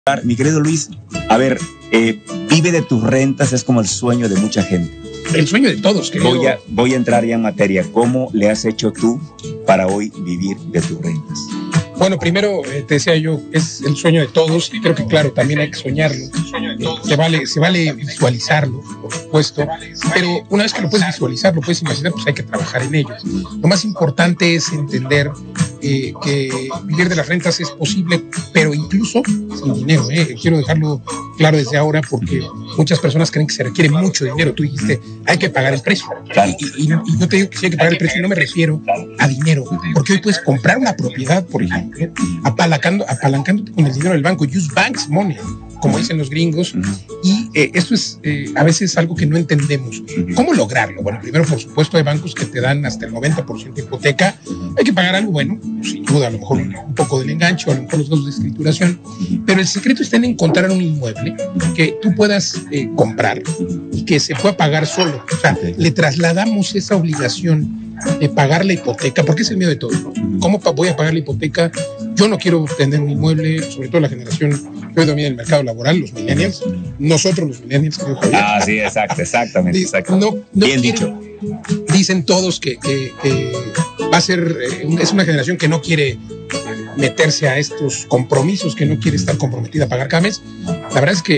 Mi querido Luis, a ver, vive de tus rentas es como el sueño de mucha gente. El sueño de todos, querido. Voy a entrar ya en materia. ¿Cómo le has hecho tú para hoy vivir de tus rentas? Bueno, primero te decía yo, es el sueño de todos y creo que claro, también hay que soñarlo. Se vale visualizarlo, por supuesto, pero una vez que lo puedes visualizar, lo puedes imaginar, pues hay que trabajar en ello. Lo más importante es entender que vivir de las rentas es posible, pero incluso sin dinero. Quiero dejarlo claro desde ahora porque muchas personas creen que se requiere mucho dinero. Tú dijiste, hay que pagar el precio. Claro. Y yo te digo que sí hay que pagar el precio y no me refiero a dinero, porque hoy puedes comprar una propiedad, por ejemplo, apalancándote con el dinero del banco. Use bank's money, como dicen los gringos, y esto es a veces algo que no entendemos. ¿Cómo lograrlo? Bueno, primero, por supuesto, hay bancos que te dan hasta el 90% de hipoteca. Hay que pagar algo, bueno, sin duda, a lo mejor un poco del enganche o a lo mejor los gastos de escrituración, pero el secreto está en encontrar un inmueble que tú puedas comprar y que se pueda pagar solo. O sea, le trasladamos esa obligación de pagar la hipoteca, porque es el miedo de todo. ¿Cómo voy a pagar la hipoteca? Yo no quiero tener un inmueble, sobre todo la generación que hoy domina el mercado laboral, los millennials, nosotros los millennials, creo que sí, exactamente. Bien dicho. Dicen todos que va a ser, es una generación que no quiere meterse a estos compromisos, que no quiere estar comprometida a pagar cada mes. La verdad es que,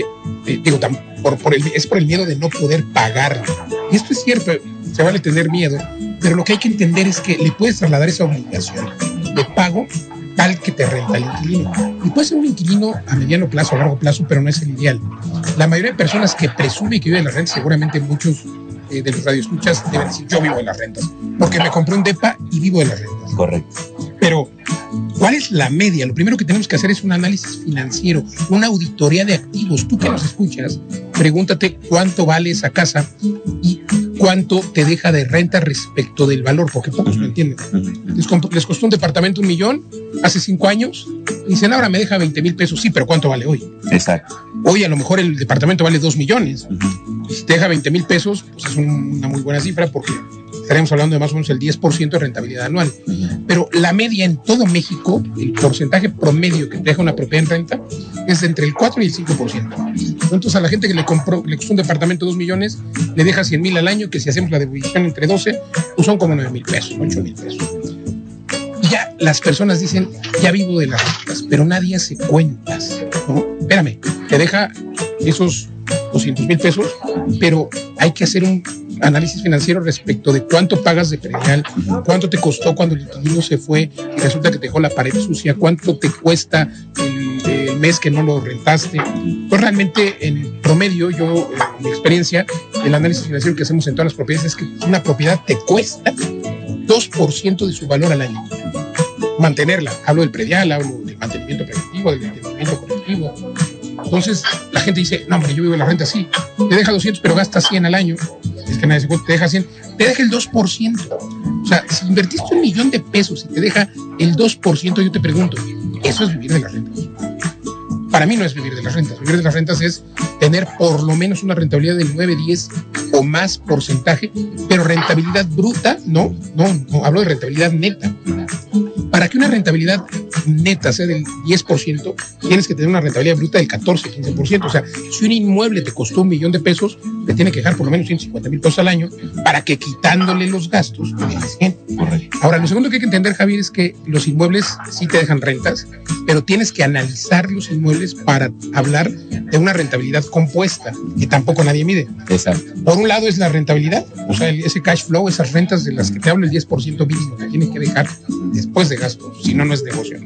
es por el miedo de no poder pagar. Y esto es cierto, se vale tener miedo, pero lo que hay que entender es que le puedes trasladar esa obligación de pago tal que te renta el inquilino. Y puede ser un inquilino a mediano plazo, a largo plazo, pero no es el ideal. La mayoría de personas que presumen que viven de las rentas, seguramente muchos de los radioescuchas deben decir, yo vivo de las rentas, porque me compré un depa y vivo de las rentas. Correcto. Pero, ¿cuál es la media? Lo primero que tenemos que hacer es un análisis financiero, una auditoría de activos. Tú que nos escuchas, pregúntate cuánto vale esa casa y cuánto te deja de renta respecto del valor, porque pocos lo entienden. Les costó un departamento $1,000,000 hace 5 años, y dicen, ahora me deja 20,000 pesos. Sí, pero ¿cuánto vale hoy? Exacto. Hoy a lo mejor el departamento vale 2 millones. Y si te deja 20,000 pesos, pues es una muy buena cifra, porque estaremos hablando de más o menos el 10% de rentabilidad anual. Pero la media en todo México, el porcentaje promedio que te deja una propiedad en renta es entre el 4 y el 5%. Entonces a la gente que le costó un departamento 2 millones, le deja 100,000 al año, que si hacemos la división entre 12, pues son como 9,000 pesos, 8,000 pesos. Y ya las personas dicen, ya vivo de las rentas, pero nadie hace cuentas, ¿no? Espérame, te deja esos 200,000 pesos, pero hay que hacer un análisis financiero respecto de cuánto pagas de predial, cuánto te costó cuando el inquilino se fue y resulta que te dejó la pared sucia, cuánto te cuesta el mes que no lo rentaste. Pues realmente en promedio, yo en mi experiencia, el análisis financiero que hacemos en todas las propiedades es que una propiedad te cuesta 2% de su valor al año mantenerla. Hablo del predial, hablo del mantenimiento preventivo, del mantenimiento correctivo. Entonces la gente dice, no, hombre, yo vivo de la renta, sí, te deja 200 pero gasta 100 al año. Es que nadie se cuenta, te deja 100, te deja el 2%. O sea, si invertiste $1,000,000 y te deja el 2%, yo te pregunto, ¿eso es vivir de las rentas? Para mí no es vivir de las rentas. Vivir de las rentas es tener por lo menos una rentabilidad del 9, 10 o más porcentaje, pero rentabilidad bruta, no, hablo de rentabilidad neta. Para que una rentabilidad neta sea del 10%, tienes que tener una rentabilidad bruta del 14, 15%. O sea, si un inmueble te costó $1,000,000, te tiene que dejar por lo menos 150,000 pesos al año para que quitándole los gastos te dejes 100. Ahora, lo segundo que hay que entender, Javier, es que los inmuebles sí te dejan rentas, pero tienes que analizar los inmuebles para hablar de una rentabilidad compuesta, que tampoco nadie mide. Exacto. Por un lado es la rentabilidad, o sea, ese cash flow, esas rentas de las que te hablo, el 10% mínimo que tienen que dejar después de gastos, si no, no es negocio.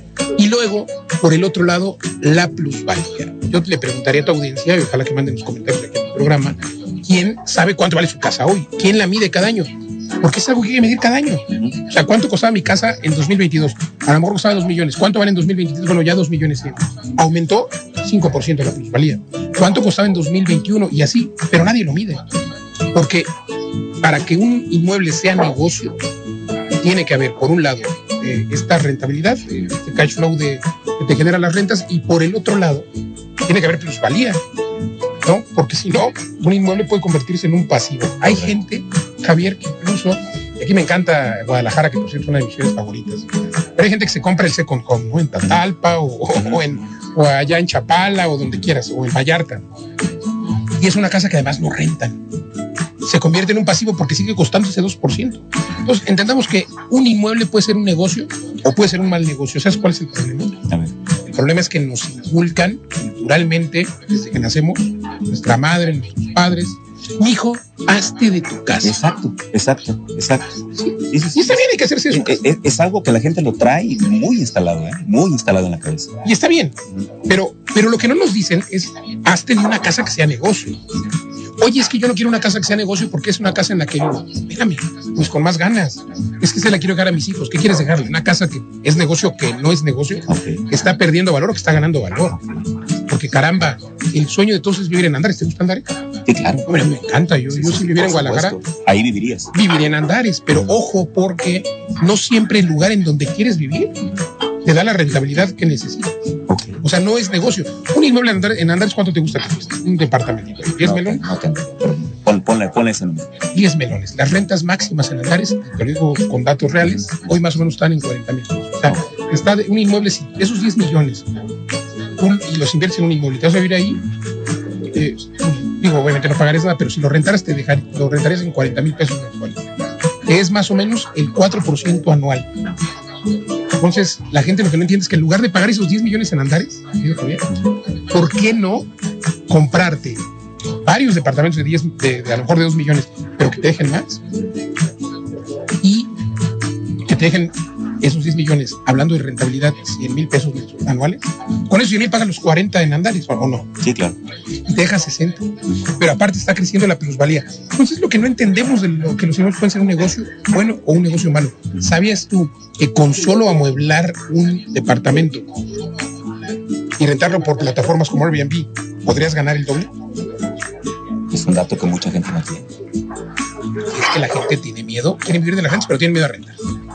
Y luego, por el otro lado, la plusvalía. Yo le preguntaría a tu audiencia, y ojalá que manden los comentarios aquí en el programa, ¿quién sabe cuánto vale su casa hoy? ¿Quién la mide cada año? Porque es algo que hay que medir cada año. O sea, ¿cuánto costaba mi casa en 2022? A lo mejor costaba 2 millones. ¿Cuánto vale en 2023? Bueno, ya 2 millones. Aumentó 5% la plusvalía. ¿Cuánto costaba en 2021? Y así, pero nadie lo mide. Porque para que un inmueble sea negocio, tiene que haber, por un lado, esta rentabilidad, este cash flow que te genera las rentas, y por el otro lado, tiene que haber plusvalía, ¿no? Porque si no, un inmueble puede convertirse en un pasivo. Hay gente, Javier, que incluso, y aquí me encanta Guadalajara, que por cierto es una de mis ciudades favoritas, pero hay gente que se compra el second home, ¿no? En Tatalpa o o allá en Chapala, o donde quieras, o en Vallarta. Y es una casa que además no rentan. Se convierte en un pasivo porque sigue costando ese 2%. Entonces, entendamos que un inmueble puede ser un negocio o puede ser un mal negocio. ¿Sabes cuál es el problema? El problema es que nos inculcan culturalmente, desde que nacemos, nuestra madre, nuestros padres: mijo, hazte de tu casa. Exacto. Sí. Y está bien, hay que hacerse eso. Es algo que la gente lo trae muy instalado, muy instalado en la cabeza. Y está bien, pero lo que no nos dicen es: hazte de una casa que sea negocio. Oye, es que yo no quiero una casa que sea negocio porque es una casa en la que yo, espérame, pues con más ganas. Es que se la quiero dejar a mis hijos. ¿Qué quieres dejarle? ¿Una casa que es negocio, que no es negocio? Okay. ¿Que está perdiendo valor o que está ganando valor? Porque caramba, el sueño de todos es vivir en Andares. ¿Te gusta Andares? Sí, claro. Hombre, me encanta. Yo si viviera en Guadalajara, ahí vivirías. Viviría en Andares, pero ojo, porque no siempre el lugar en donde quieres vivir te da la rentabilidad que necesitas. Okay. O sea, no es negocio. Un inmueble en Andares, ¿cuánto te gusta que cueste? Un departamento. ¿10 melones? No tengo. Ponle ese número. 10 melones. Las rentas máximas en Andares, te lo digo con datos reales, hoy más o menos están en 40,000 pesos. O sea, está de un inmueble, esos 10 millones, y los inviertes en un inmueble, te vas a vivir ahí. Digo, obviamente no pagarías nada, pero si lo rentaras, lo rentarías en 40,000 pesos mensuales, que es más o menos el 4% anual. Entonces, la gente lo que no entiende es que en lugar de pagar esos 10 millones en Andares, ¿por qué no comprarte varios departamentos de a lo mejor de 2 millones, pero que te dejen más? Y que te dejen esos 10 millones, hablando de rentabilidad, 100,000 pesos anuales. Con esos 100,000 pagan los 40 en Andares, ¿o no? Sí, claro. Y te deja 60. Pero aparte está creciendo la plusvalía. Entonces, lo que no entendemos de lo que los inmuebles pueden ser un negocio bueno o un negocio malo. ¿Sabías tú que con solo amueblar un departamento y rentarlo por plataformas como Airbnb podrías ganar el doble? Es un dato que mucha gente no tiene. Es que la gente tiene miedo, quiere vivir de la gente, pero tiene miedo a rentar.